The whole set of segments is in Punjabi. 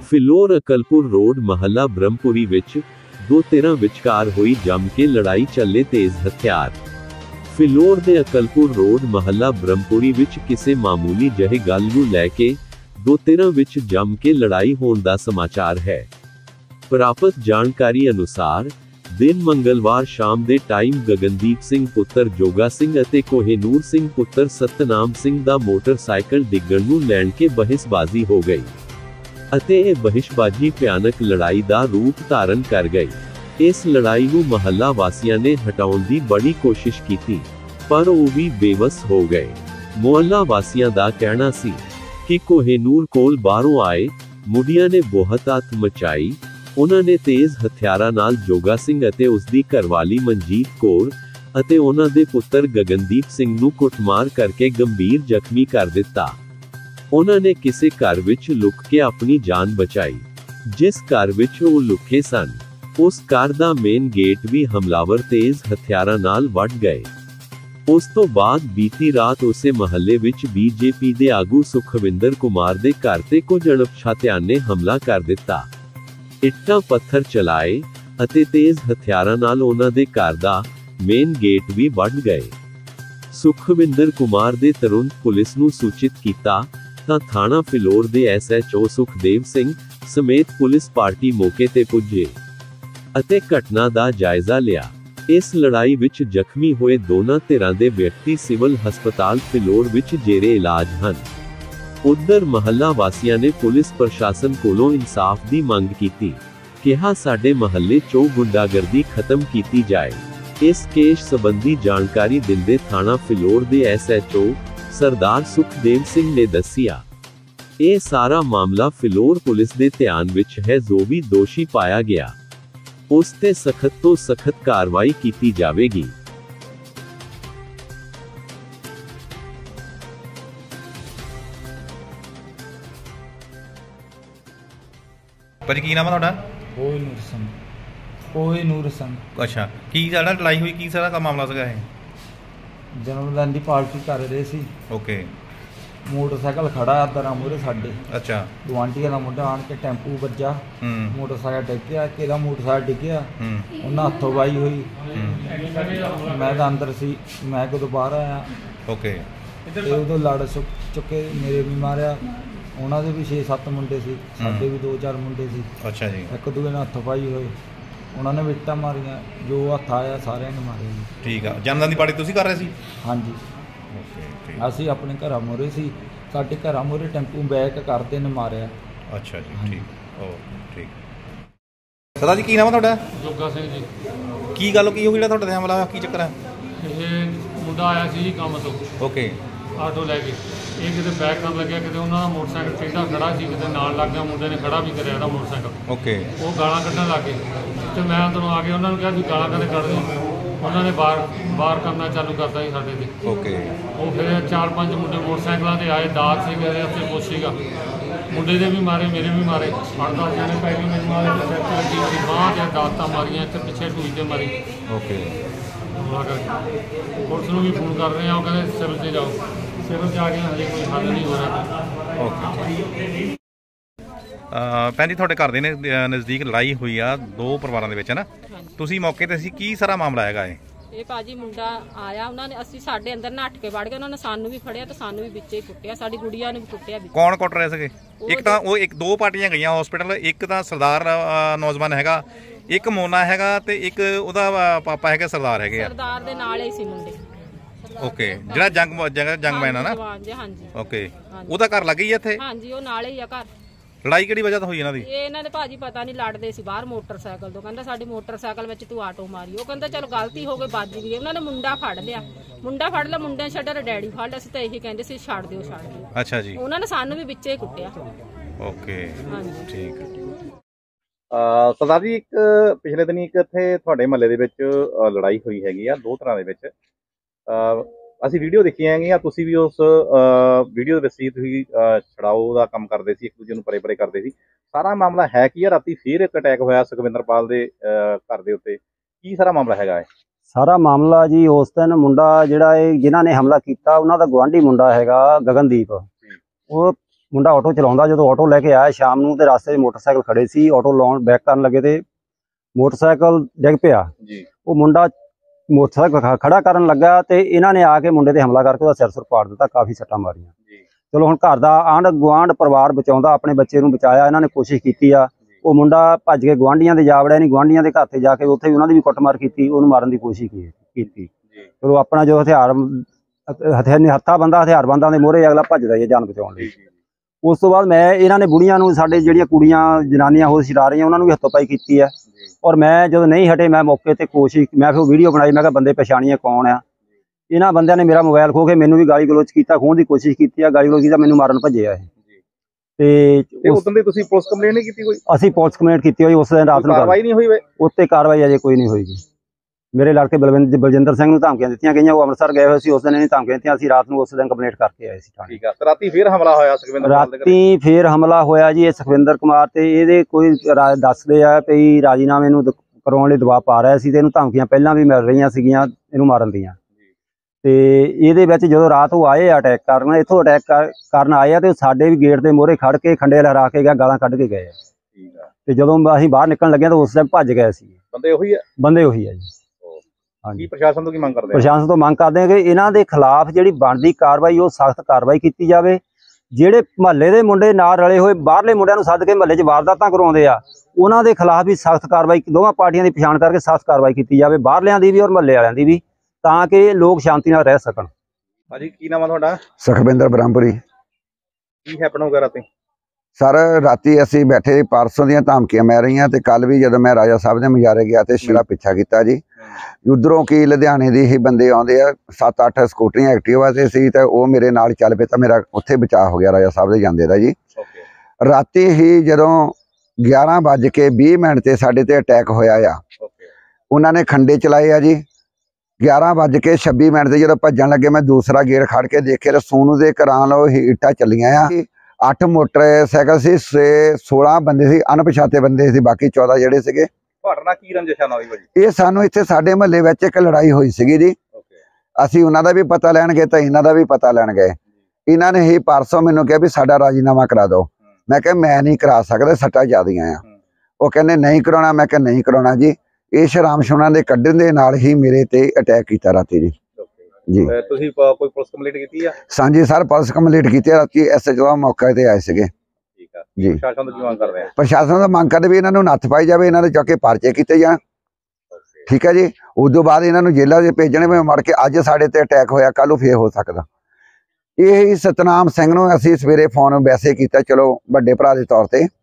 ਫਿਲੌਰ ਅਕਲਪੁਰ ਰੋਡ ਮਹੱਲਾ ਬ੍ਰਹਮਪੁਰੀ ਵਿੱਚ ਦੋ ਧਿਰਾਂ ਵਿਚਕਾਰ ਹੋਈ ਜੰਮ ਕੇ ਲੜਾਈ ਚੱਲੇ ਤੇਜ਼ ਹਥਿਆਰ। ਫਿਲੌਰ ਦੇ ਅਕਲਪੁਰ ਰੋਡ ਮਹੱਲਾ ਬ੍ਰਹਮਪੁਰੀ ਵਿੱਚ ਕਿਸੇ ਮਾਮੂਲੀ ਜਿਹੀ ਗੱਲ ਨੂੰ ਲੈ ਕੇ ਦੋ ਧਿਰਾਂ ਵਿੱਚ ਜੰਮ ਕੇ ਲੜਾਈ ਹੋਣ ਦਾ ਸਮਾਚਾਰ ਹੈ। ਪ੍ਰਾਪਤ ਜਾਣਕਾਰੀ ਅਨੁਸਾਰ ਦਿਨ ਮੰਗਲਵਾਰ ਸ਼ਾਮ ਦੇ ਟਾਈਮ ਗਗਨਦੀਪ ਸਿੰਘ ਪੁੱਤਰ ਜੋਗਾ ਸਿੰਘ ਅਤੇ ਕੋਹੇਨੂਰ ਸਿੰਘ ਪੁੱਤਰ ਸਤਨਾਮ ਸਿੰਘ ਦਾ ਮੋਟਰਸਾਈਕਲ ਡਿੱਗਣ ਨੂੰ ਲੈਣ ਕੇ ਬਹਿਸਬਾਜ਼ੀ ਹੋ ਗਈ ਅਤੇ ਇਹ ਬਹਿਸਬਾਜ਼ੀ ਭਿਆਨਕ ਲੜਾਈ ਦਾ ਰੂਪ ਧਾਰਨ ਕਰ ਗਈ। ਇਸ ਲੜਾਈ ਨੂੰ ਮਹੱਲਾ ਵਾਸੀਆਂ ਨੇ ਹਟਾਉਣ ਦੀ ਬੜੀ ਕੋਸ਼ਿਸ਼ ਕੀਤੀ, ਪਰ ਉਹ ਵੀ ਬੇਵਸ ਹੋ ਗਏ। ਮੁਹੱਲਾ ਵਾਸੀਆਂ ਦਾ ਕਹਿਣਾ ਸੀ ਕਿ ਕੋਹੇਨੂਰ ਕੋਲ ਬਾਹਰੋਂ ਆਏ ਮੁੰਡਿਆਂ ਨੇ ਬਹੁਤ ਹੱਥ ਮਚਾਈ। ਉਹਨਾਂ ਨੇ ਤੇਜ਼ ਹਥਿਆਰਾਂ ਨਾਲ ਜੋਗਾ ਸਿੰਘ ਅਤੇ ਉਸ ਦੀ ਘਰਵਾਲੀ ਮਨਜੀਤ ਕੌਰ ਅਤੇ ਉਹਨਾਂ ਦੇ ਪੁੱਤਰ ਗਗਨਦੀਪ ਸਿੰਘ ਨੂੰ ਕੁੱਟਮਾਰ ਕਰਕੇ ਗੰਭੀਰ ਜ਼ਖਮੀ ਕਰ ਦਿੱਤਾ। ਉਹਨਾਂ ਨੇ ਕਿਸੇ ਘਰ ਵਿੱਚ ਲੁਕ ਕੇ ਆਪਣੀ ਜਾਨ ਬਚਾਈ। ਜਿਸ ਘਰ ਵਿੱਚ ਉਹ ਲੁਕੇ ਸਨ, ਉਸ ਘਰ ਦਾ ਮੇਨ ਗੇਟ ਵੀ ਹਮਲਾਵਰ ਤੇਜ਼ ਹਥਿਆਰਾਂ ਨਾਲ ਵੱਢ ਗਏ। ਉਸ ਤੋਂ ਬਾਅਦ ਬੀਤੀ ਰਾਤ ਉਸੇ ਮਹੱਲੇ ਵਿੱਚ ਬੀਜੇਪੀ ਦੇ ਆਗੂ ਸੁਖਵਿੰਦਰ ਕੁਮਾਰ ਦੇ ਘਰ ਤੇ ਕੁਝ ਅਣਪਛਾਤਿਆਂ ਨੇ ਹਮਲਾ ਕਰ ਦਿੱਤਾ। ਇੱਟਾਂ ਪੱਥਰ ਚਲਾਏ ਅਤੇ ਤੇਜ਼ ਹਥਿਆਰਾਂ ਨਾਲ ਉਹਨਾਂ ਦੇ ਘਰ ਦਾ ਮੇਨ ਗੇਟ ਵੀ ਵੱਢ ਗਏ। ਸੁਖਵਿੰਦਰ ਕੁਮਾਰ ਦੇ ਤੁਰੰਤ ਪੁਲਿਸ ਨੂੰ ਸੂਚਿਤ ਕੀਤਾ ਤਾਂ ਥਾਣਾ ਫਿਲੌਰ ਦੇ SHO ਸੁਖਦੇਵ ਸਿੰਘ ਸਮੇਤ ਪੁਲਿਸ ਪਾਰਟੀ ਮੌਕੇ ਤੇ ਪੁੱਜੇ ਅਤੇ ਘਟਨਾ ਦਾ ਜਾਇਜ਼ਾ ਲਿਆ। ਇਸ ਲੜਾਈ ਵਿੱਚ ਜ਼ਖਮੀ ਹੋਏ ਦੋਨਾਂ ਧਿਰਾਂ ਦੇ ਵਿਅਕਤੀ ਸਿਵਲ ਹਸਪਤਾਲ ਫਿਲੌਰ ਵਿੱਚ ਜੇਰੇ ਇਲਾਜ ਹਨ। ਉਧਰ ਮਹੱਲਾ ਵਾਸੀਆਂ ਨੇ ਪੁਲਿਸ ਪ੍ਰਸ਼ਾਸਨ ਕੋਲੋਂ ਇਨਸਾਫ ਦੀ ਮੰਗ ਕੀਤੀ। ਕਿਹਾ ਸਾਡੇ ਮਹੱਲੇ 'ਚੋਂ ਗੁੰਡਾਗਰਦੀ ਖਤਮ ਕੀਤੀ ਜਾਏ। ਇਸ ਕੇਸ ਸੰਬੰਧੀ ਜਾਣਕਾਰੀ ਦਿੰਦੇ ਥਾਣਾ ਫਿਲੌਰ ਦੇ SHO ਸਰਦਾਰ ਸੁਖਦੇਵ ਸਿੰਘ ਨੇ ਦੱਸਿਆ, ਇਹ ਸਾਰਾ ਮਾਮਲਾ ਫਿਲੌਰ ਪੁਲਿਸ ਦੇ ਧਿਆਨ ਵਿੱਚ ਹੈ। ਜੋ ਵੀ ਦੋਸ਼ੀ ਪਾਇਆ ਗਿਆ ਉਸ ਤੇ ਸਖਤ ਤੋਂ ਸਖਤ ਕਾਰਵਾਈ ਕੀਤੀ ਜਾਵੇਗੀ। ਭਾਜੀ ਕੀ ਨਾਮ ਹੈ ਤੁਹਾਡਾ? ਕੋਹੇਨੂਰ ਸਿੰਘ। ਅੱਛਾ, ਕੀ ਸਾਡਾ ਲੜਾਈ ਹੋਈ, ਕੀ ਸਾਰਾ ਮਾਮਲਾ ਸੀਗਾ ਇਹ? ਜਨਮ ਦਿਨ ਦੀ ਪਾਰਟੀ ਕਰ ਰਹੇ ਸੀ। ਓਕੇ। ਮੋਟਰਸਾਈਕਲ ਖੜਾ ਦਰਾਂ ਮੂਹਰੇ ਸਾਡੇ। ਅੱਛਾ। ਗੁਆਂਢੀਆਂ ਦਾ ਮੁੰਡਾ ਆਣ ਕੇ ਟੈਂਪੂ ਵੱਜਾ, ਮੋਟਰਸਾਈਕਲ ਡਿੱਗਿਆ, ਕਿਹਦਾ ਮੋਟਰਸਾਈਕਲ ਡਿੱਗਿਆ, ਉਹਨਾਂ ਹੱਥੋਂ ਬਾਈ ਹੋਈ। ਮੈਂ ਤਾਂ ਅੰਦਰ ਸੀ, ਮੈਂ ਕਦੋਂ ਬਾਹਰ ਆਇਆ। ਓਕੇ। ਤੇ ਉਦੋਂ ਲੜ ਚੁੱਕੇ, ਮੇਰੇ ਵੀ ਮਾਰਿਆ, ਉਹਨਾਂ ਦੇ ਵੀ 6-7 ਮੁੰਡੇ ਸੀ, ਸਾਡੇ ਵੀ 2-4 ਮੁੰਡੇ ਸੀ। ਅੱਛਾ ਜੀ। ਇੱਕ ਦੂਜੇ ਨਾਲ ਹੱਥੋਂ ਪਾਈ ਹੋਏ, ਉਹਨਾਂ ਨੇ ਵਿਟਾਂ ਮਾਰੀਆਂ, ਜੋ ਹੱਥ ਆਇਆ ਸਾਰਿਆਂ ਨੇ ਮਾਰੇ ਜੀ। ਠੀਕ ਆ। ਜਨਮ ਦਿਨ ਦੀ ਪਾਰਟੀ ਤੁਸੀਂ ਕਰ ਰਹੇ ਸੀ? ਹਾਂਜੀ। ਓਕੇ। ਅਸੀਂ ਆਪਣੇ ਘਰਾਂ ਮੂਹਰੇ ਸੀ, ਸਾਡੇ ਘਰਾਂ ਮੂਹਰੇ ਟੈਂਪੂ ਬੈਕ ਕਰਦੇ ਨੇ ਮਾਰਿਆ। ਅੱਛਾ ਜੀ, ਠੀਕ। ਓ ਠੀਕ। ਸਰਦਾਰ ਜੀ ਕੀ ਨਾਮ ਹੈ ਤੁਹਾਡਾ? ਜੋਗਾ ਸਿੰਘ ਜੀ। ਕੀ ਗੱਲ ਕੀ ਹੋ ਗਈ ਜਿਹੜਾ ਤੁਹਾਡੇ ਤੇ ਹਮਲਾ ਹੋਇਆ, ਕੀ ਚੱਕਰ ਹੈ? ਇਹ ਮੁੰਡਾ ਆਇਆ ਸੀ ਜੀ ਕੰਮ ਤੋਂ। ਓਕੇ। ਆਟੋ ਲੈ ਕੇ, ਇਹ ਕਿਤੇ ਬੈਕ ਕਰਨ ਲੱਗਿਆ, ਕਿਤੇ ਉਹਨਾਂ ਦਾ ਮੋਟਰਸਾਈਕਲ ਟੇਢਾ ਖੜਾ ਸੀ, ਕਿਤੇ ਨਾਲ ਲੱਗ ਗਿਆ, ਮੁੰਡੇ ਨੇ ਖੜਾ ਵੀ ਕਰਿਆ ਉਹਦਾ ਮੋਟਰਸਾਈਕਲ। ਓਕੇ। ਉਹ ਗਾਲਾਂ ਕੱਢਣ ਲੱਗ ਗਏ ਤੇ ਮੈਂ ਅੰਦਰੋਂ ਆ ਕੇ ਉਹਨਾਂ ਨੂੰ ਕਿਹਾ ਵੀ ਗਾਲਾਂ ਕਦੇ ਕੱਢਦੇ। ਉਹਨਾਂ ਨੇ ਬਾਹਰ ਕਰਨਾ ਚਾਲੂ ਕਰਤਾ ਸੀ ਸਾਡੇ ਤੇ। ਓਕੇ। ਉਹ ਫਿਰ 4-5 ਮੁੰਡੇ ਮੋਟਰਸਾਈਕਲਾਂ ਤੇ ਆਏ, ਦਾਤ ਸੀ ਮੇਰੇ ਹੱਥੇ, ਕੁਛ ਸੀਗਾ, ਮੁੰਡੇ ਦੇ ਵੀ ਮਾਰੇ, ਮੇਰੇ ਵੀ ਮਾਰੇ। 8-10 ਜਣੇ ਪਹਿਲੀ ਮੈਨੂੰ ਮਾਰੇ, ਬਾਂਹ ਤੇ ਦਾਤਾਂ ਮਾਰੀਆਂ, ਇੱਥੇ ਪਿੱਛੇ ਢੂਈ ਤੇ ਮਾਰੀ। ਓਕੇ। ਹਮਲਾ ਕਰਕੇ ਪੁਲਿਸ ਨੂੰ ਵੀ ਫੋਨ ਕਰ ਰਹੇ ਆ, ਉਹ ਕਹਿੰਦੇ ਸਿਵਲ 'ਤੇ ਜਾਓ। ਸਿਵਲ 'ਚ ਆ ਕੇ ਹਜੇ ਕੋਈ ਹੱਲ ਨਹੀਂ ਹੋ ਰਿਹਾ। ਓਕੇ। ਭੈਣ ਜੀ ਤੁਹਾਡੇ ਘਰ ਦੇ ਨਜ਼ਦੀਕ ਲੜਾਈ ਹੋਈ ਆ ਦੋ ਪਰਿਵਾਰਾਂ ਦੇ ਵਿੱਚ, ਹੈ ਨਾ? ਤੁਸੀਂ ਮੌਕੇ ਤੇ ਸੀ, ਕੀ ਸਾਰਾ ਮਾਮਲਾ ਹੈਗਾ ਇਹ ਭਾਜੀ ਮੁੰਡਾ ਆਇਆ, ਉਹਨਾਂ ਨੇ ਸਾਡੇ ਅੰਦਰ ਨੱਠ ਕੇ ਵੜ ਗਏ, ਉਹਨਾਂ ਨੇ ਸਾਨੂੰ ਵੀ ਫੜਿਆ ਤੇ ਸਾਨੂੰ ਵੀ ਵਿੱਚੇ ਹੀ ਕੁੱਟਿਆ, ਸਾਡੀ ਗੁੜੀਆ ਨੂੰ ਵੀ ਕੁੱਟਿਆ। ਕੌਣ ਕੁੱਟ ਰਹੇ ਸੀਗੇ? ਇੱਕ ਤਾਂ ਉਹ ਦੋ ਪਾਰਟੀਆਂ ਗਈਆਂ ਹਸਪੀਟਲ, ਇੱਕ ਤਾਂ ਸਰਦਾਰ ਨੌਜਵਾਨ ਹੈਗਾ, ਇੱਕ ਮੋਨਾ ਹੈਗਾ ਤੇ ਇੱਕ ਉਹਦਾ ਪਾਪਾ ਹੈਗਾ ਸਰਦਾਰ ਹੈਗੇ ਆ। ਸਰਦਾਰ ਦੇ ਨਾਲ ਹੀ ਸੀ ਮੁੰਡੇ। ਓਕੇ। ਜਿਹੜਾ ਜੰਗਮੈਨ ਆ ਨਾ? ਹਾਂਜੀ। ਓਕੇ। ਉਹਦਾ ਘਰ ਲੱਗ ਗਿਆ ਇੱਥੇ? ਹਾਂਜੀ, ਉਹ ਨਾਲ ਹੀ ਆ ਘਰ। ਲੜਾਈ ਕਿਹੜੀ ਵਜ੍ਹਾ ਤੋਂ ਹੋਈ ਇਹਨਾਂ ਦੀ? ਇਹਨਾਂ ਦੇ ਭਾਜੀ ਪਤਾ ਨਹੀਂ, ਲੜਦੇ ਸੀ ਬਾਹਰ ਮੋਟਰਸਾਈਕਲ ਤੋਂ। ਕਹਿੰਦਾ ਸਾਡੀ ਮੋਟਰਸਾਈਕਲ ਵਿੱਚ ਤੂੰ ਆਟੋ ਮਾਰੀ। ਉਹ ਕਹਿੰਦਾ ਚਲੋ ਗਲਤੀ ਹੋ ਗਈ, ਵੱਜ ਗਈ। ਉਹਨਾਂ ਨੇ ਮੁੰਡਾ ਫੜ ਲਿਆ, ਮੁੰਡੇ ਛੱਡਰ ਡੈਡੀ ਫੜ ਲਿਆ। ਅਸੀਂ ਤਾਂ ਇਹੀ ਕਹਿੰਦੇ ਸੀ ਛੱਡ ਦਿਓ। ਅੱਛਾ ਜੀ। ਉਹਨਾਂ ਨੇ ਸਾਨੂੰ ਵੀ ਵਿੱਚੇ ਕੁੱਟਿਆ। ਓਕੇ। ਹਾਂਜੀ, ਠੀਕ ਹੈ। ਸਰਦਾਰ ਜੀ, ਇੱਕ ਪਿਛਲੇ ਦਿਨੀ ਇੱਕ ਇੱਥੇ ਤੁਹਾਡੇ ਮਹੱਲੇ ਦੇ ਵਿੱਚ ਲੜਾਈ ਹੋਈ ਹੈਗੀ ਆ ਦੋ ਤਰ੍ਹਾਂ ਦੇ ਵਿੱਚ। ਅਸੀਂ ਵੀਡੀਓ ਦੇਖੀਆਂ ਹੈਗੀਆਂ, ਤੁਸੀਂ ਵੀ ਉਸ ਵੀਡੀਓ ਦੇ ਵਿੱਚ ਸੀ, ਤੁਸੀਂ ਛਡਾਓ ਦਾ ਕੰਮ ਕਰਦੇ ਸੀ, ਇੱਕ ਦੂਜੇ ਨੂੰ ਪਰੇ ਕਰਦੇ ਸੀ। ਸਾਰਾ ਮਾਮਲਾ ਹੈ ਕੀ ਆ? ਰਾਤੀ ਫਿਰ ਇੱਕ ਅਟੈਕ ਹੋਇਆ ਸੁਖਵਿੰਦਰਪਾਲ ਦੇ ਘਰ ਦੇ ਉੱਤੇ, ਕੀ ਸਾਰਾ ਮਾਮਲਾ ਹੈਗਾ ਹੈ? ਸਾਰਾ ਮਾਮਲਾ ਜੀ ਉਸ ਦਿਨ ਮੁੰਡਾ ਜਿਹੜਾ ਜਿਨ੍ਹਾਂ ਨੇ ਹਮਲਾ ਕੀਤਾ ਉਹਨਾਂ ਦਾ ਗੁਆਂਢੀ ਮੁੰਡਾ ਹੈਗਾ ਗਗਨਦੀਪ। ਉਹ ਮੁੰਡਾ ਆਟੋ ਚਲਾਉਂਦਾ, ਜਦੋਂ ਆਟੋ ਲੈ ਕੇ ਆਇਆ ਸ਼ਾਮ ਨੂੰ ਤੇ ਰਸਤੇ 'ਚ ਮੋਟਰਸਾਈਕਲ ਖੜੇ ਸੀ, ਆਟੋ ਲਾਉਣ ਬੈਕ ਕਰਨ ਲੱਗੇ ਤੇ ਮੋਟਰਸਾਈਕਲ ਡਿੱਗ ਪਿਆ ਜੀ। ਉਹ ਮੁੰਡਾ ਮੋਟਰਸਾਈਕਲ ਖੜਾ ਕਰਨ ਲੱਗਾ ਤੇ ਇਹਨਾਂ ਨੇ ਆ ਕੇ ਮੁੰਡੇ ਤੇ ਹਮਲਾ ਕਰਕੇ ਉਹਦਾ ਸਿਰ ਸੁਰ ਪਾੜ ਦਿੱਤਾ, ਕਾਫੀ ਸੱਟਾਂ ਮਾਰੀਆਂ ਜੀ। ਚਲੋ ਹੁਣ ਘਰ ਦਾ ਆਂਢ ਗੁਆਂਢ ਪਰਿਵਾਰ ਬਚਾਉਂਦਾ, ਆਪਣੇ ਬੱਚੇ ਨੂੰ ਬਚਾਇਆ, ਇਹਨਾਂ ਨੇ ਕੋਸ਼ਿਸ਼ ਕੀਤੀ ਆ। ਉਹ ਮੁੰਡਾ ਭੱਜ ਕੇ ਗੁਆਂਢੀਆਂ ਦੇ ਜਾ ਵੜਿਆ, ਨਹੀਂ ਗੁਆਂਢੀਆਂ ਦੇ ਘਰ ਤੇ ਜਾ ਕੇ ਉੱਥੇ ਵੀ ਉਹਨਾਂ ਦੀ ਵੀ ਕੁੱਟਮਾਰ ਕੀਤੀ, ਉਹਨੂੰ ਮਾਰਨ ਦੀ ਕੋਸ਼ਿਸ਼ ਕੀਤੀ। ਚਲੋ ਆਪਣਾ ਜੋ ਹਥਿਆਰਬੰਦਾਂ ਦੇ ਮੋਹਰੇ ਅਗਲਾ ਭੱਜਦਾ ਹੈ ਜਾਨ ਬਚਾਉਣ ਲਈ। ਉਸ ਤੋਂ ਬਾਅਦ ਮੈਂ ਇਹਨਾਂ ਨੇ ਬੁੜੀਆਂ ਨੂੰ, ਸਾਡੇ ਜਿਹੜੀਆਂ ਕੁੜੀਆਂ ਜਨਾਨੀਆਂ ਹੋਰ ਛਡਾ ਰਹੀਆਂ, ਉਹਨਾਂ ਨੂੰ ਵੀ ਹੱਥੋਂ ਪਾਈ ਕੀਤੀ ਹੈ। ਔਰ ਮੈਂ ਜਦੋਂ ਨਹੀਂ ਹਟੇ, ਮੈਂ ਮੌਕੇ ਤੇ ਮੈਂ ਫਿਰ ਵੀਡੀਓ ਬਣਾਈ, ਮੈਂ ਕਿਹਾ ਬੰਦੇ ਪਛਾਣੀਏ ਕੌਣ ਆ। ਇਹਨਾਂ ਬੰਦਿਆਂ ਨੇ ਮੇਰਾ ਮੋਬਾਈਲ ਖੋਹ ਕੇ ਮੈਨੂੰ ਵੀ ਗਾਲੀ ਗਲੋਚ ਕੀਤਾ, ਖੋਹਣ ਦੀ ਕੋਸ਼ਿਸ਼ ਕੀਤੀ ਆ, ਗਾਲੀ ਗਲੋਚ ਕੀਤਾ, ਮੈਨੂੰ ਮਾਰਨ ਭੱਜੇ ਆ ਇਹ। ਤੇ ਉਦੋਂ ਦੀ ਤੁਸੀਂ ਪੁਲਿਸ ਕੰਪਲੇਂਟ ਨਹੀਂ ਕੀਤੀ ਕੋਈ? ਅਸੀਂ ਪੁਲਿਸ ਕੰਪਲੇਂਟ ਕੀਤੀ ਹੋਈ, ਉਸ ਦਿਨ ਰਾਤ ਨੂੰ ਕਾਰਵਾਈ ਨਹੀਂ ਹੋਈ ਵੇ? ਉੱਤੇ ਕਾਰਵਾਈ ਅਜੇ ਕੋਈ ਨਹੀਂ ਹੋਈ। ਮੇਰੇ ਲੜਕੇ ਬਲਜਿੰਦਰ ਸਿੰਘ ਨੂੰ ਧਮਕੀਆਂ ਦਿੱਤੀਆਂ ਗਈਆਂ, ਉਹ ਅੰਮ੍ਰਿਤਸਰ ਗਏ ਹੋਏ ਸੀ, ਉਸ ਦਿਨ ਇਹਨੇ ਧਮਕੀਆਂ ਦਿੱਤੀਆਂ। ਅਸੀਂ ਰਾਤ ਨੂੰ ਉਸ ਦਿਨ ਕੰਪਲੇਂਟ ਕਰਕੇ ਆਏ ਸੀ ਥਾਣੇ। ਠੀਕ ਆ। ਤੇ ਰਾਤੀ ਫੇਰ ਹਮਲਾ ਹੋਇਆ ਸੁਖਵਿੰਦਰ ਕੁਮਾਰ ਦੇ ਘਰੇ? ਰਾਤੀ ਫੇਰ ਹਮਲਾ ਹੋਇਆ ਜੀ। ਇਹ ਸੁਖਵਿੰਦਰ ਕੁਮਾਰ ਤੇ ਇਹਦੇ ਕੋਈ ਦੱਸਦੇ ਆ ਵੀ ਰਾਜੀਨਾਮੇ ਨੂੰ ਕਰਾਉਣ ਲਈ ਦਬਾਅ ਪਾ ਰਿਹਾ ਸੀ, ਤੇ ਇਹਨੂੰ ਧਮਕੀਆਂ ਪਹਿਲਾਂ ਵੀ ਮਿਲ ਰਹੀਆਂ ਸੀਗੀਆਂ ਇਹਨੂੰ ਮਾਰਨ ਦੀਆਂ। ਤੇ ਇਹਦੇ ਵਿੱਚ ਜਦੋਂ ਰਾਤ ਉਹ ਆਏ ਅਟੈਕ ਕਰਨ, ਇੱਥੋਂ ਅਟੈਕ ਕਰਨ ਆਏ ਆ, ਤੇ ਸਾਡੇ ਵੀ ਗੇਟ ਦੇ ਮੂਹਰੇ ਖੜ ਕੇ ਖੰਡੇ ਲਹਿਰਾ ਕੇ ਗਿਆ, ਗਾਲਾਂ ਕੱਢ ਕੇ ਗਏ ਆ। ਠੀਕ ਆ। ਤੇ ਜਦੋਂ ਅਸੀਂ ਬਾਹਰ ਨਿਕਲਣ ਲੱਗੇ ਤਾਂ ਉਸ ਟਾਈਮ ਭੱਜ ਗਏ ਸੀ। ਬੰਦੇ ਉਹੀ ਆ? ਬੰਦੇ ਉਹੀ ਆ ਜੀ। ਕੀ ਪ੍ਰਸ਼ਾਸਨ ਤੋਂ ਕੀ ਮੰਗ ਕਰਦੇ? ਪ੍ਰਸ਼ਾਸਨ ਤੋਂ ਮੰਗ ਕਰਦੇ ਆ ਕਿ ਇਹਨਾਂ ਦੇ ਖਿਲਾਫ ਜਿਹੜੀ ਬਣਦੀ ਕਾਰਵਾਈ ਉਹ ਸਖਤ ਕਾਰਵਾਈ ਕੀਤੀ ਜਾਵੇ। ਜਿਹੜੇ ਮਹੱਲੇ ਦੇ ਮੁੰਡੇ ਨਾਲ ਰਲੇ ਹੋਏ ਬਾਹਰਲੇ ਮੁੰਡਿਆਂ ਨੂੰ ਸੱਦ ਕੇ ਮਹੱਲੇ 'ਚ ਵਾਰਦਾਤਾਂ ਕਰਾਉਂਦੇ ਆ, ਉਹਨਾਂ ਦੇ ਖਿਲਾਫ ਵੀ ਸਖਤ ਕਾਰਵਾਈ, ਦੋਵਾਂ ਪਾਰਟੀਆਂ ਦੀ ਪਛਾਣ ਕਰਕੇ ਸਖਤ ਕਾਰਵਾਈ ਕੀਤੀ ਜਾਵੇ, ਬਾਹਰਲਿਆਂ ਦੀ ਵੀ ਔਰ ਮਹੱਲੇ ਵਾਲਿਆਂ ਦੀ ਵੀ, ਤਾਂ ਕਿ ਲੋਕ ਸ਼ਾਂਤੀ ਨਾਲ ਰਹਿ ਸਕਣ। ਭਾਜੀ ਕੀ ਨਾਮ ਆ ਤੁਹਾਡਾ? ਸੁਖਵਿੰਦਰ ਬ੍ਰਹਮਪੁਰੀ। ਕੀ ਹੈਪਨ ਹੋ ਗਿਆ ਰਾਤੀ? ਸਰ ਰਾਤੀ ਅਸੀਂ ਬੈਠੇ, ਪਰਸੋਂ ਦੀਆਂ ਧਮਕੀਆਂ ਮਿਲ ਰਹੀਆਂ, ਤੇ ਕੱਲ ਵੀ ਜਦੋਂ ਮੈਂ ਰਾਜਾ ਸਾਹਿਬ ਦੇ ਮਜਾਰੇ ਗਿਆ ਤੇ ਮੇਰਾ ਪਿੱਛਾ ਕੀਤਾ ਜੀ। ਉਧਰੋਂ ਕੀ ਲੁਧਿਆਣੇ ਦੇ ਹੀ ਬੰਦੇ ਆਉਂਦੇ ਆ, 7-8 ਸਕੂਟਰੀਆਂ ਐਕਟਿਵਾ ਤੇ ਸੀ, ਤੇ ਉਹ ਮੇਰੇ ਨਾਲ ਚੱਲ ਪਏ ਤਾਂ ਮੇਰਾ ਉੱਥੇ ਬਚਾਅ ਹੋ ਗਿਆ ਰਾਜਾ ਸਾਹਿਬ ਦੇ ਜਾਂਦੇ ਦਾ ਜੀ। ਰਾਤੀ ਹੀ ਜਦੋਂ 11:20 ਤੇ ਸਾਡੇ ਤੇ ਅਟੈਕ ਹੋਇਆ ਆ, ਉਹਨਾਂ ਨੇ ਖੰਡੇ ਚਲਾਏ ਆ ਜੀ। 11:26 ਤੇ ਜਦੋਂ ਭੱਜਣ ਲੱਗੇ, ਮੈਂ ਦੂਸਰਾ ਗੇੜ ਖੜ ਕੇ ਦੇਖੇ ਤਾਂ ਸੋਨੂ ਦੇ ਘਰਾਂ ਲੋ ਇੱਟਾਂ ਚੱਲੀਆਂ ਆ। 8 ਮੋਟਰਸਾਈਕਲ ਸੀ, 16 ਬੰਦੇ ਸੀ, ਅਣਪਛਾਤੇ ਬੰਦੇ ਸੀ, ਬਾਕੀ 14 ਜਿਹੜੇ ਸੀਗੇ। ਤੁਹਾਡੇ ਨਾਲ ਕੀ ਰੰਜਿਸ਼ ਨਾਲ ਹੋਈ ਭਾਜੀ? ਇਹ ਸਾਨੂੰ ਇੱਥੇ ਸਾਡੇ ਮਹੱਲੇ ਵਿੱਚ ਇੱਕ ਲੜਾਈ ਹੋਈ ਸੀਗੀ ਜੀ। ਅਸੀਂ ਉਹਨਾਂ ਦਾ ਵੀ ਪਤਾ ਲੈਣ ਗਏ ਤਾਂ ਇਹਨਾਂ ਦਾ ਵੀ ਪਤਾ ਲੈਣ ਗਏ। ਇਹਨਾਂ ਨੇ ਹੀ ਪਰਸੋਂ ਮੈਨੂੰ ਕਿਹਾ ਵੀ ਸਾਡਾ ਰਾਜੀਨਾਮਾ ਕਰਾ ਦਿਓ। ਮੈਂ ਕਿਹਾ ਮੈਂ ਨਹੀਂ ਕਰਾ ਸਕਦਾ, ਸੱਟਾਂ ਜ਼ਿਆਦੀਆਂ ਆ। ਉਹ ਕਹਿੰਦੇ ਨਹੀਂ ਕਰਾਉਣਾ। ਮੈਂ ਕਿਹਾ ਨਹੀਂ ਕਰਾਉਣਾ ਜੀ। ਇਹ ਸ਼ਰਾਮ ਸ਼ੁਨਾ ਦੇ ਕੱਢਣ ਦੇ ਨਾਲ ਹੀ ਮੇਰੇ ਤੇ ਅਟੈਕ ਕੀਤਾ ਰਾਤੀ ਜੀ। ਜੀ ਤੁਸੀਂ ਕੋਈ ਪੁਲਿਸ ਕੰਪਲੇਂਟ ਕੀਤੀ ਆ? ਹਾਂਜੀ ਸਰ, ਪੁਲਿਸ ਕੰਪਲੇਂਟ ਕੀਤੀ ਰਾਤੀ, ਐਸਐਚਓ ਮੌਕੇ ਤੇ ਆਏ ਸੀਗੇ। ਠੀਕ ਆ ਜੀ। ਪ੍ਰਸ਼ਾਸਨ ਤੋਂ ਕੀ ਮੰਗ ਕਰਦੇ ਆ? ਪ੍ਰਸ਼ਾਸਨ ਦਾ ਮੰਗ ਕਰਦੇ ਵੀ ਇਹਨਾਂ ਨੂੰ ਨੱਥ ਪਾਈ ਜਾਵੇ, ਇਹਨਾਂ ਦੇ ਚੱਕ ਕੇ ਪਰਚੇ ਕੀਤੇ ਜਾਣ। ਠੀਕ ਹੈ ਜੀ। ਉਦੋਂ ਬਾਅਦ ਇਹਨਾਂ ਨੂੰ ਜੇਲ੍ਹਾਂ 'ਚ ਭੇਜਣੇ ਵੀ ਮੜ ਕੇ, ਅੱਜ ਸਾਡੇ ਤੇ ਅਟੈਕ ਹੋਇਆ, ਕੱਲ ਨੂੰ ਫੇਰ ਹੋ ਸਕਦਾ। ਇਹ ਸਤਨਾਮ ਸਿੰਘ ਨੂੰ ਅਸੀਂ ਸਵੇਰੇ ਫੋਨ ਵੈਸੇ ਕੀਤਾ, ਚਲੋ ਵੱਡੇ ਭਰਾ ਦੇ ਤੌਰ ਤੇ।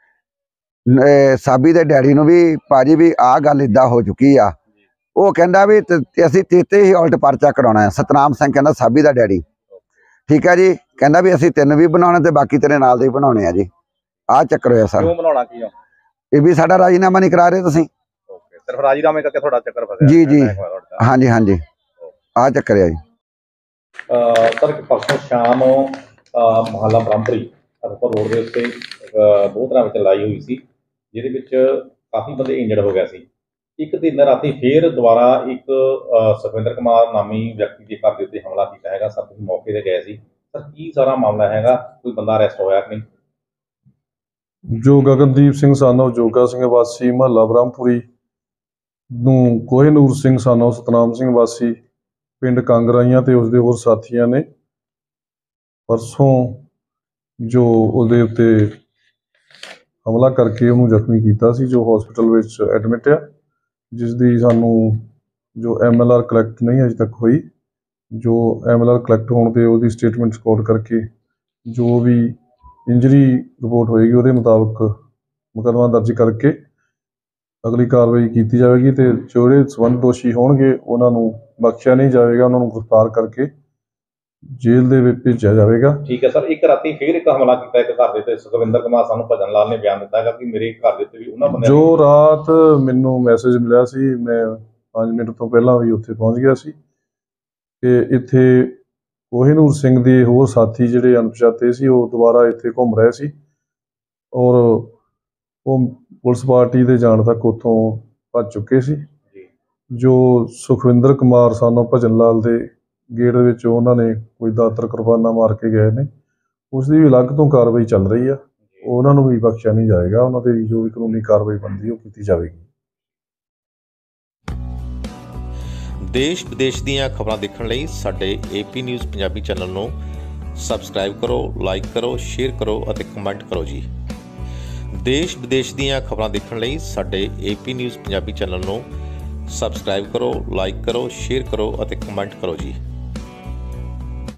ਸਾਬੀ ਦੇ ਡੈਡੀ ਨੂੰ ਵੀ, ਭਾਜੀ ਵੀ ਆਹ ਗੱਲ ਇਦਾਂ ਹੋ ਚੁੱਕੀ ਆ। ਉਹ ਕਹਿੰਦਾ ਵੀ ਅਸੀਂ ਤੇਤੇ ਹੀ ਉਲਟ ਪਰਚਾ ਕਰਾਉਣਾ ਹੈ। ਸਤਨਾਮ ਸਿੰਘ ਕਹਿੰਦਾ ਸਾਬੀ ਦਾ ਡੈਡੀ। ਠੀਕ ਹੈ ਜੀ। ਕਹਿੰਦਾ ਵੀ ਅਸੀਂ ਤੈਨੂੰ ਵੀ ਬਣਾਉਣਾ ਤੇ ਬਾਕੀ ਤੇਰੇ ਨਾਲ ਦੇ ਵੀ ਬਣਾਉਣੇ ਆ ਜੀ। ਆਹ ਚੱਕਰ ਹੋਇਆ ਸਰ। ਕਿਉਂ ਬਣਾਉਣਾ ਕੀ ਆ? ਇਹ ਵੀ ਸਾਡਾ ਰਾਜੀਨਾਮਾ ਨਹੀਂ ਕਰਾ ਰਹੇ ਤੁਸੀਂ। ਸਿਰਫ ਰਾਜੀਨਾਮੇ ਕਰਕੇ ਤੁਹਾਡਾ ਚੱਕਰ ਫਸਿਆ? ਜੀ ਜੀ, ਹਾਂਜੀ ਹਾਂਜੀ, ਆਹ ਚੱਕਰ ਆ ਜੀ। ਸਰ ਪਰਸੋਂ ਸ਼ਾਮ ਮਹੱਲਾ ਬ੍ਰਹਮਪੁਰੀ ਰੋਡ ਦੇ ਉੱਤੇ ਦੋ ਤਰ੍ਹਾਂ ਵਿੱਚ ਲੜਾਈ ਹੋਈ ਸੀ, ਜਿਹਦੇ ਵਿੱਚ ਕਾਫੀ ਬੰਦੇ ਇੰਜਰਡ ਹੋ ਗਿਆ ਸੀ। ਇੱਕ ਦਿਨ ਰਾਤੀ ਫੇਰ ਦੁਬਾਰਾ ਇੱਕ ਸੁਖਵਿੰਦਰ ਕੁਮਾਰ ਨਾਮੀ ਵਿਅਕਤੀ ਦੇ ਘਰ ਦੇ ਉੱਤੇ ਹਮਲਾ ਕੀਤਾ ਹੈਗਾ। ਸਰ ਤੁਸੀਂ ਮੌਕੇ ਤੇ ਗਏ ਸੀ, ਸਰ ਕੀ ਸਾਰਾ ਮਾਮਲਾ ਹੈਗਾ? ਕੋਈ ਬੰਦਾ ਅਰੈਸਟ ਹੋਇਆ ਕਿ ਨਹੀਂ? ਜੋ ਗਗਨਦੀਪ ਸਿੰਘ ਸਾਨੋ ਜੋਗਾ ਸਿੰਘ ਵਾਸੀ ਮਹੱਲਾ ਬ੍ਰਹਮਪੁਰੀ ਨੂੰ ਕੋਹਨੂਰ ਸਿੰਘ ਸਾਨੋ ਸਤਨਾਮ ਸਿੰਘ ਵਾਸੀ ਪਿੰਡ ਕਾਂਗਰਾਈਆਂ ਤੇ ਉਸਦੇ ਹੋਰ ਸਾਥੀਆਂ ਨੇ ਪਰਸੋਂ ਜੋ ਉਹਦੇ ਉੱਤੇ ਹਮਲਾ ਕਰਕੇ ਉਹਨੂੰ ਜ਼ਖਮੀ ਕੀਤਾ ਸੀ, ਜੋ ਹਸਪੀਟਲ ਵਿੱਚ ਐਡਮਿਟ ਆ, ਜਿਸ ਦੀ ਸਾਨੂੰ ਜੋ MLR ਕਲੈਕਟ ਨਹੀਂ ਅਜੇ ਤੱਕ ਹੋਈ। ਜੋ MLR ਕਲੈਕਟ ਹੋਣ 'ਤੇ ਉਹਦੀ ਸਟੇਟਮੈਂਟ ਰਿਕਾਰਡ ਕਰਕੇ ਜੋ ਵੀ ਇੰਜਰੀ ਰਿਪੋਰਟ ਹੋਏਗੀ ਉਹਦੇ ਮੁਤਾਬਕ ਮੁਕੱਦਮਾ ਦਰਜ ਕਰਕੇ ਅਗਲੀ ਕਾਰਵਾਈ ਕੀਤੀ ਜਾਵੇਗੀ, ਤੇ ਜਿਹੜੇ ਸੰਬੰਧ ਦੋਸ਼ੀ ਹੋਣਗੇ ਉਹਨਾਂ ਨੂੰ ਬਖਸ਼ਿਆ ਨਹੀਂ ਜਾਵੇਗਾ, ਉਹਨਾਂ ਨੂੰ ਗ੍ਰਿਫਤਾਰ ਕਰਕੇ ਜੇਲ੍ਹ ਦੇ ਵਿੱਚ ਭੇਜਿਆ ਜਾਵੇਗਾ। ਠੀਕ ਹੈ ਸਰ। ਇੱਕ ਰਾਤੀ ਫੇਰ ਇੱਕ ਹਮਲਾ ਕੀਤਾ ਇੱਕ ਘਰ ਦੇ ਉੱਤੇ। ਸੁਖਵਿੰਦਰ ਕੁਮਾਰ ਸਾਨੂੰ ਭਜਨ ਲਾਲ ਨੇ ਬਿਆਨ ਦਿੱਤਾ ਹੈਗਾ ਕਿ ਮੇਰੇ ਘਰ ਦੇ ਉੱਤੇ ਵੀ ਉਹਨਾਂ ਬੰਦਿਆਂ ਜੋ ਰਾਤ ਮੈਨੂੰ ਮੈਸੇਜ ਮਿਲਿਆ ਸੀ, ਮੈਂ 5 ਮਿੰਟ ਤੋਂ ਪਹਿਲਾਂ ਵੀ ਉੱਥੇ ਪਹੁੰਚ ਗਿਆ ਸੀ ਕਿ ਇੱਥੇ ਕੋਹਨੂਰ ਸਿੰਘ ਦੇ ਹੋਰ ਸਾਥੀ ਜਿਹੜੇ ਅਣਪਛਾਤੇ ਸੀ ਉਹ ਦੁਬਾਰਾ ਇੱਥੇ ਘੁੰਮ ਰਹੇ ਸੀ, ਔਰ ਉਹ ਪੁਲਿਸ ਪਾਰਟੀ ਦੇ ਜਾਣ ਤੱਕ ਉੱਥੋਂ ਭੱਜ ਚੁੱਕੇ ਸੀ। ਜੋ ਸੁਖਵਿੰਦਰ ਕੁਮਾਰ ਸਾਨੂੰ ਭਜਨ ਲਾਲ ਦੇ ਗੇਟ ਦੇ ਵਿੱਚ ਉਹਨਾਂ ਨੇ ਕੋਈ ਦਾਤਰ ਕਿਰਪਾਨਾਂ ਮਾਰ ਕੇ ਗਏ ਨੇ, ਉਸ ਦੀ ਵੀ ਅਲੱਗ ਤੋਂ ਕਾਰਵਾਈ ਚੱਲ ਰਹੀ ਆ। ਉਹਨਾਂ ਨੂੰ ਵੀ ਬਖਸ਼ਿਆ ਨਹੀਂ ਜਾਏਗਾ, ਉਹਨਾਂ ਤੇ ਜੋ ਵੀ ਕਾਨੂੰਨੀ ਕਾਰਵਾਈ ਬਣਦੀ ਉਹ ਕੀਤੀ ਜਾਵੇਗੀ। ਦੇਸ਼ ਵਿਦੇਸ਼ ਦੀਆਂ ਖਬਰਾਂ ਦੇਖਣ ਲਈ ਸਾਡੇ AP ਨਿਊਜ਼ ਪੰਜਾਬੀ ਚੈਨਲ ਨੂੰ ਸਬਸਕ੍ਰਾਈਬ ਕਰੋ, ਲਾਈਕ ਕਰੋ, ਸ਼ੇਅਰ ਕਰੋ ਅਤੇ ਕਮੈਂਟ ਕਰੋ ਜੀ। ਦੇਸ਼ ਵਿਦੇਸ਼ ਦੀਆਂ ਖਬਰਾਂ ਦੇਖਣ ਲਈ ਸਾਡੇ AP ਨਿਊਜ਼ ਪੰਜਾਬੀ ਚੈਨਲ ਨੂੰ ਸਬਸਕ੍ਰਾਈਬ ਕਰੋ, ਲਾਈਕ ਕਰੋ, ਸ਼ੇਅਰ ਕਰੋ ਅਤੇ ਕਮੈਂਟ ਕਰੋ ਜੀ।